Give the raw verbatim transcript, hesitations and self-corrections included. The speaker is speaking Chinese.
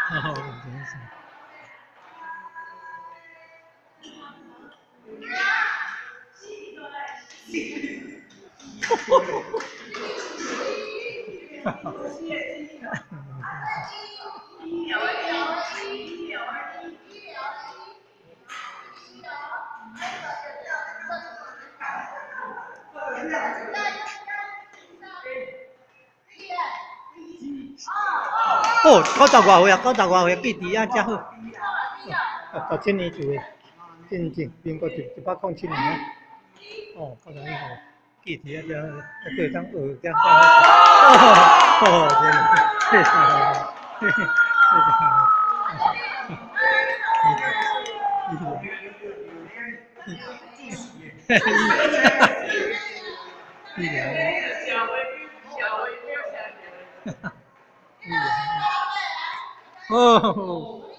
哦，真是。哈哈。哦，九十外岁啊，九十外岁记忆啊，真好。哦，十七年做的，真正民国一一百零七年啊。哦，九十一岁，记忆啊，真好，还可以当学这样。哦，真的，非常好，非常好。医疗，医疗，哦。